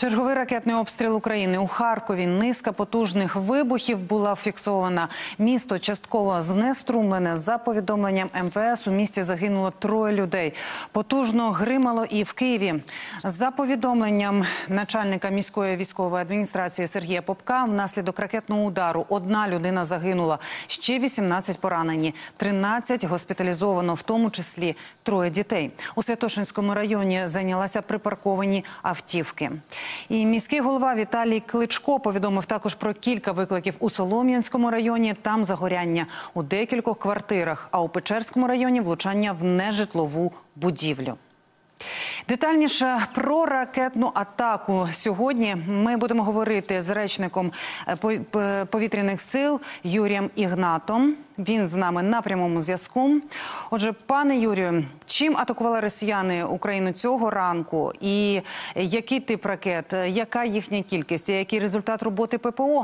Черговий ракетний обстріл України. У Харкові низка потужних вибухів була фіксована. Місто частково знеструмлене. За повідомленням МВС, у місті загинуло 3 людей. Потужно гримало і в Києві. За повідомленням начальника міської військової адміністрації Сергія Попка, внаслідок ракетного удару 1 людина загинула, ще 18 поранені, 13 госпіталізовано, в тому числі 3 дітей. У Святошинському районі зайнялися припарковані автівки. І міський голова Віталій Кличко повідомив також про кілька викликів у Солом'янському районі. Там загоряння у декількох квартирах, а у Печерському районі влучання в нежитлову будівлю. Детальніше про ракетну атаку сьогодні ми будемо говорити з речником повітряних сил Юрієм Ігнатом. Він з нами на прямому зв'язку. Отже, пане Юрію, чим атакували росіяни Україну цього ранку? І який тип ракет, яка їхня кількість, і який результат роботи ППО?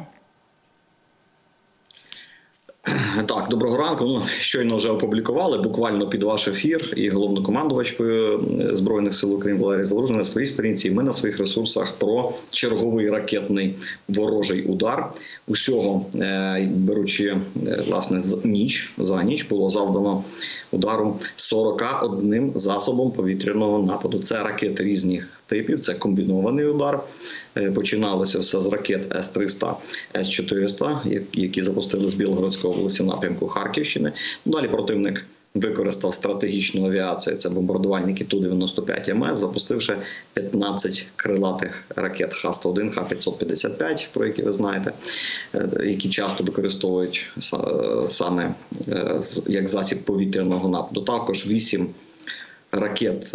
Так, доброго ранку. Щойно вже опублікували, буквально під ваш ефір, і головнокомандувач Збройних сил України Валерій Залужний на своїй сторінці, і ми на своїх ресурсах, про черговий ракетний ворожий удар. Усього, беручи, власне, за ніч було завдано удару 41 засобом повітряного нападу. Це ракети різних типів, це комбінований удар. Починалося все з ракет С-300, С-400, які запустили з Білгородської області в напрямку Харківщини. Далі противник використав стратегічну авіацію, це бомбардувальники Ту-95МС, запустивши 15 крилатих ракет Х-101, Х-555, про які ви знаєте, які часто використовують саме як засіб повітряного нападу. Також 8 ракет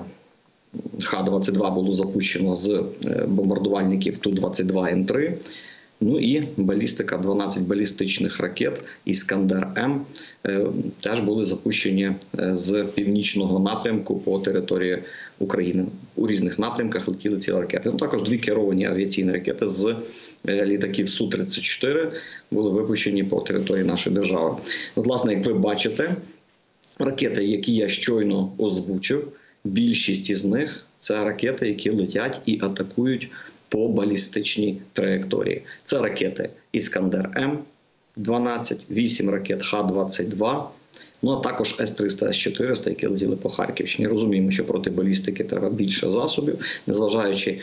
Х-22 було запущено з бомбардувальників Ту-22М3. Ну і балістика, 12 балістичних ракет «Іскандер-М» теж були запущені з північного напрямку по території України. У різних напрямках летіли ці ракети. Також 2 керовані авіаційні ракети з літаків Су-34 були випущені по території нашої держави. Власне, як ви бачите, ракети, які я щойно озвучив, більшість із них – це ракети, які летять і атакують по балістичній траєкторії. Це ракети «Іскандер-М» 12, 8 ракет Х-22, ну а також С-300, С-400, які летіли по Харківщині. Розуміємо, що проти балістики треба більше засобів, незважаючи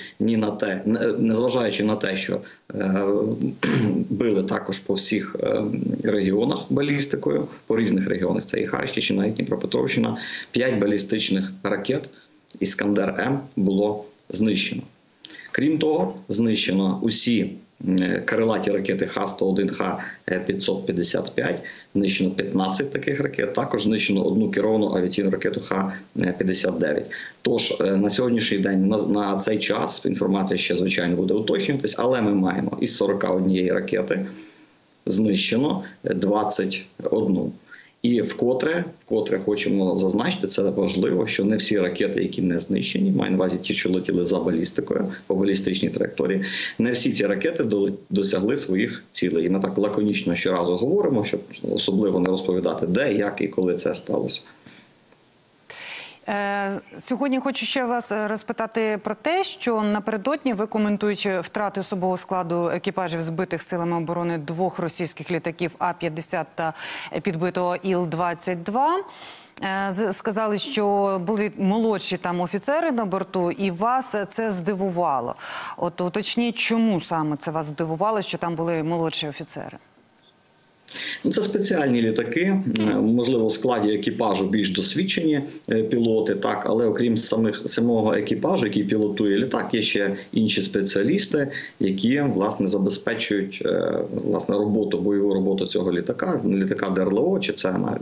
на те, що били також по всіх регіонах балістикою, по різних регіонах, це і Харківщина, і Дніпропетровщина, 5 балістичних ракет «Іскандер-М» було знищено. Крім того, знищено усі крилаті ракети Х-101, Х-555, знищено 15 таких ракет, також знищено 1 керовану авіаційну ракету Х-59. Тож, на сьогоднішній день, на цей час, інформація ще, звичайно, буде уточнюватись, але ми маємо із 41 ракети знищено 21. І вкотре хочемо зазначити, це важливо, що не всі ракети, які не знищені, маю на увазі ті, що летіли за балістикою, по балістичній траєкторії, не всі ці ракети досягли своїх цілей. І ми так лаконічно щоразу говоримо, щоб особливо не розповідати, де, як і коли це сталося. Сьогодні хочу ще вас розпитати про те, що напередодні ви, коментуючи втрати особового складу екіпажів збитих силами оборони 2 російських літаків А-50 та підбитого Іл-22, сказали, що були молодші там офіцери на борту, і вас це здивувало. От уточніть, чому саме це вас здивувало, що там були молодші офіцери? Це спеціальні літаки, можливо, в складі екіпажу більш досвідчені пілоти, так, але окрім самого екіпажу, який пілотує літак, є ще інші спеціалісти, які, власне, забезпечують роботу, бойову роботу цього літака ДРЛО, чи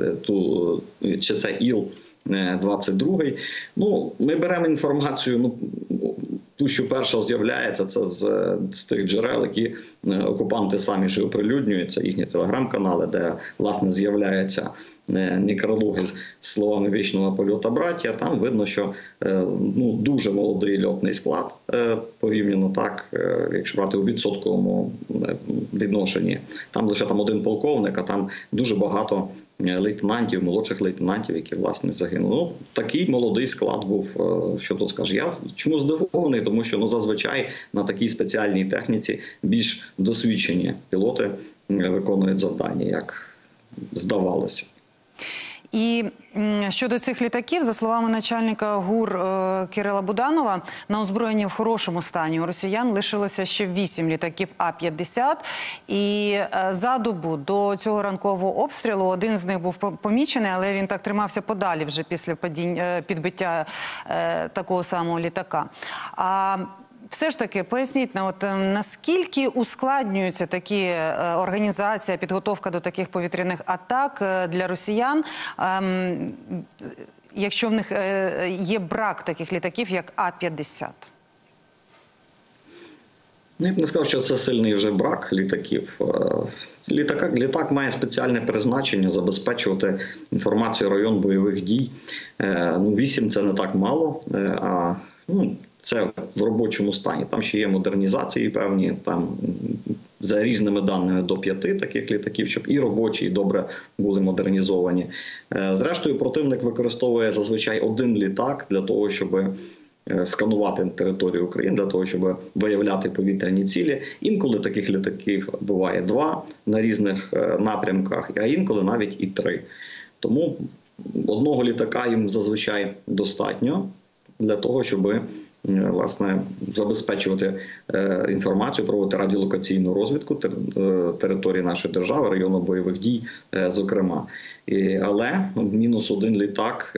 це Іл-22. Ми беремо інформацію, ту, що перша з'являється, це з тих джерел, які окупанти самі ж оприлюднюють, це їхні телеграм-канали, де, власне, з'являються некрологи з словами «Вічного польоту, браття». Там видно, що дуже молодий льотний склад, порівняно так, якщо брати у відсотковому відношенні. Там лише 1 полковник, а там дуже багато лейтенантів, молодших лейтенантів, які, власне, загинули. Такий молодий склад був, що тут скажу. Я чому здивований? тому що зазвичай на такій спеціальній техніці більш досвідчені пілоти виконують завдання, як здавалося. І щодо цих літаків, за словами начальника ГУР Кирила Буданова, на озброєнні в хорошому стані у росіян лишилося ще 8 літаків А-50. І за добу до цього ранкового обстрілу один з них був помічений, але він так тримався подалі вже після підбиття такого самого літака. Все ж таки, поясніть, наскільки ускладнюються такі організація, підготовка до таких повітряних атак для росіян, якщо в них є брак таких літаків, як А-50? Я б не сказав, що це сильний вже брак літаків. Літак має спеціальне призначення забезпечувати інформацію район бойових дій. 8 – це не так мало, а це в робочому стані. Там ще є модернізації певні, там за різними даними до 5 таких літаків, щоб і робочі, і добре були модернізовані. Зрештою, противник використовує зазвичай один літак для того, щоб сканувати територію України, для того, щоб виявляти повітряні цілі. Інколи таких літаків буває 2 на різних напрямках, а інколи навіть і 3. Тому одного літака їм зазвичай достатньо для того, щоб власне забезпечувати інформацію, проводити радіолокаційну розвідку території нашої держави, району бойових дій, зокрема. Але мінус один літак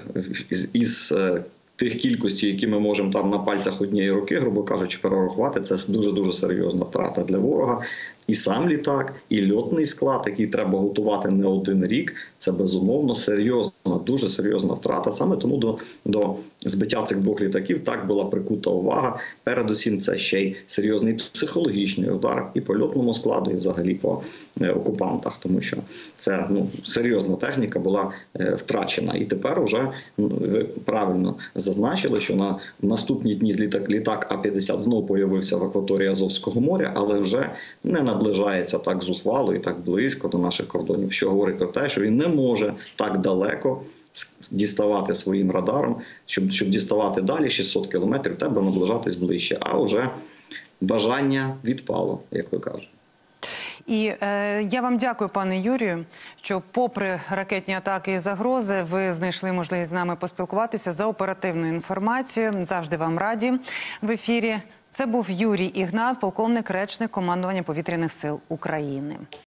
із тих кількості, які ми можемо там на пальцях однієї руки, грубо кажучи, перерахувати, це дуже-дуже серйозна втрата для ворога. І сам літак, і льотний склад, який треба готувати не один рік, це безумовно серйозна, дуже серйозна втрата. Саме тому до збиття цих 2 літаків так була прикута увага. Передусім це ще й серйозний психологічний удар і по льотному складу, і взагалі по окупантах, тому що це серйозна техніка була втрачена. І тепер уже ви правильно зазначили, що на наступні дні літак А-50 знову появився в акваторії Азовського моря, але вже не наближається так зухвало і так близько до наших кордонів, що говорить про те, що він не може так далеко діставати своїм радаром, щоб діставати далі 600 кілометрів, треба наближатись ближче, а вже бажання відпало, як ви кажете. І я вам дякую, пане Юрію, що попри ракетні атаки і загрози, ви знайшли можливість з нами поспілкуватися за оперативною інформацією. Завжди вам раді в ефірі. Це був Юрій Ігнат, полковник, речник командування Повітряних сил України.